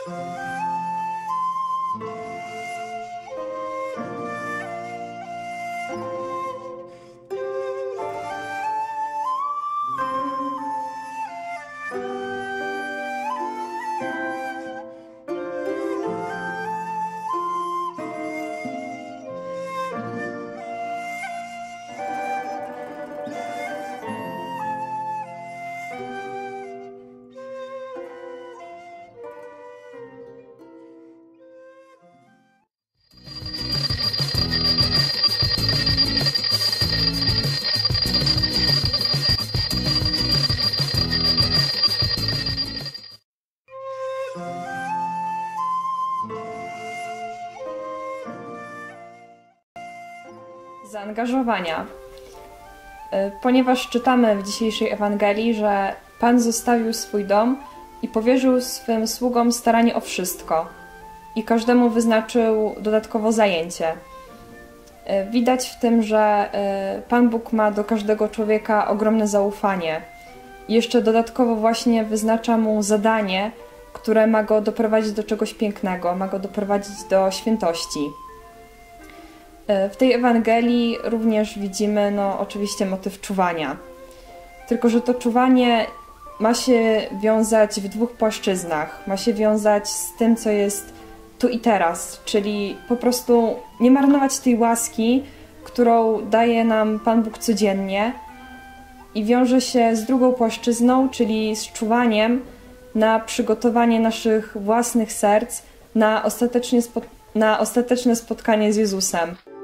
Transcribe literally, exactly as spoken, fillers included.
Zaangażowania. Ponieważ czytamy w dzisiejszej Ewangelii, że Pan zostawił swój dom i powierzył swym sługom staranie o wszystko i każdemu wyznaczył dodatkowo zajęcie. Widać w tym, że Pan Bóg ma do każdego człowieka ogromne zaufanie i jeszcze dodatkowo właśnie wyznacza mu zadanie, które ma go doprowadzić do czegoś pięknego, ma go doprowadzić do świętości. W tej Ewangelii również widzimy, no oczywiście, motyw czuwania. Tylko że to czuwanie ma się wiązać w dwóch płaszczyznach. Ma się wiązać z tym, co jest tu i teraz, czyli po prostu nie marnować tej łaski, którą daje nam Pan Bóg codziennie, i wiąże się z drugą płaszczyzną, czyli z czuwaniem na przygotowanie naszych własnych serc na, ostatecznie spo- na ostateczne spotkanie z Jezusem.